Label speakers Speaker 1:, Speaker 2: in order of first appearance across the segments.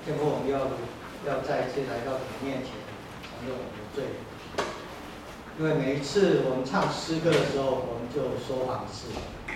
Speaker 1: 天父，我们要再一次来到你面前，承认我们的罪。因为每一次我们唱诗歌的时候，我们就说谎事。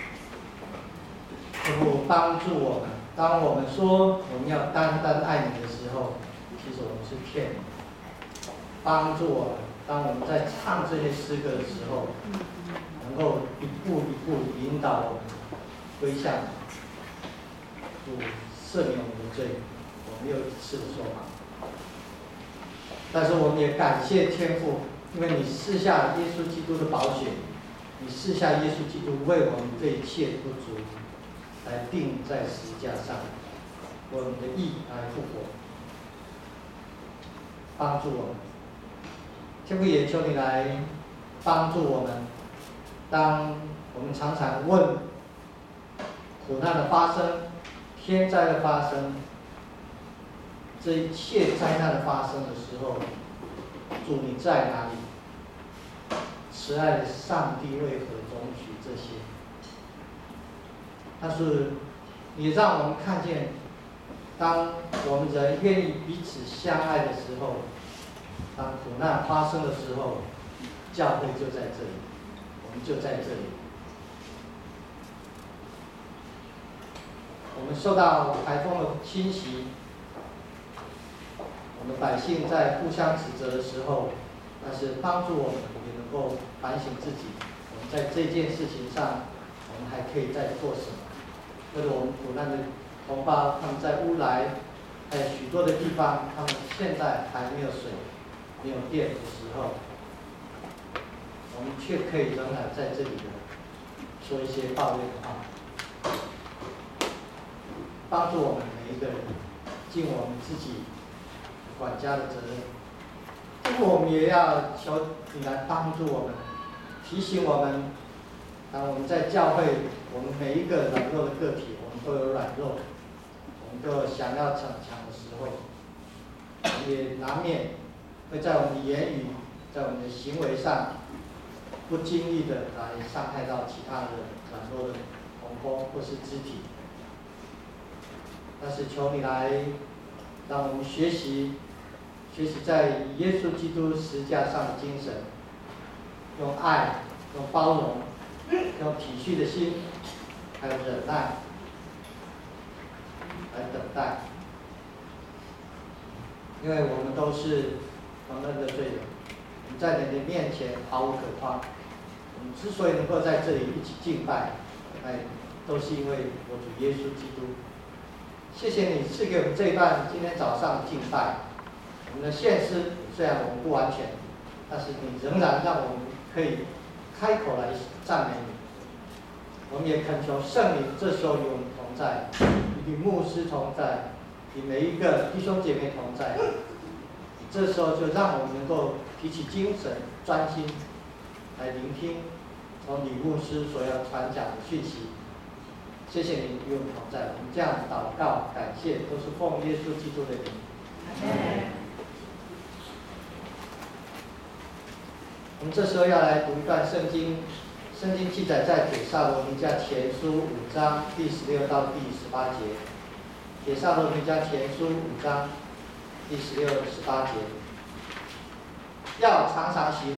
Speaker 1: 天父帮助我们，当我们说我们要单单爱你的时候，其实我们是骗你。帮助我们，当我们在唱这些诗歌的时候，能够一步一步引导我们归向主，赦免我们的罪。我们又一次的说谎，但是我们也感谢天父，因为你赐下耶稣基督的宝血，你赐下耶稣基督为我们这一切不足来钉在十字架上，为我们的义来复活，帮助我们。天父也求你来帮助我们，当我们常常问苦难的发生、天灾的发生、这一切灾难的发生的时候，主你在哪里？慈爱的上帝为何容许这些？但是你让我们看见，当我们人愿意彼此相爱的时候，当苦难发生的时候，教会就在这里，我们就在这里。我们受到台风的侵袭，我们百姓在互相指责的时候，但是帮助我们也能够反省自己，我们在这件事情上，我们还可以再做什么？或者我们苦难的同胞，他们在乌来，还有许多的地方，他们现在还没有水、没有电的时候，我们却可以仍然在这里的说一些抱怨的话，帮助我们每一个人尽我们自己管家的责任。这个我们也要求你来帮助我们，提醒我们，当我们在教会，我们每一个软弱的个体，我们都有软弱，我们都有想要逞强的时候，我们也难免会在我们的言语、在我们的行为上，不经意的来伤害到其他的软弱的同工或是肢体。但是求你来让我们学习在耶稣基督十字架上的精神，用爱、用包容、用体恤的心，还有忍耐来等待。因为我们都是蒙恩的罪人，我们在你的面前毫无可夸。我们之所以能够在这里一起敬拜，都是因为我主耶稣基督。谢谢你赐给我们这一段今天早上的敬拜。我们的献诗虽然我们不完全，但是你仍然让我们可以开口来赞美你。我们也恳求圣灵这时候与我们同在，与牧师同在，与每一个弟兄姐妹同在。这时候就让我们能够提起精神，专心来聆听从李牧师所要传讲的讯息。谢谢你与我们同在，我们这样祷告感谢，都是奉耶稣基督的名。我们这时候要来读一段圣经，圣经记载在帖撒罗尼迦前书5章第16到第18节。帖撒罗尼迦前书5章第16、18节，要常常喜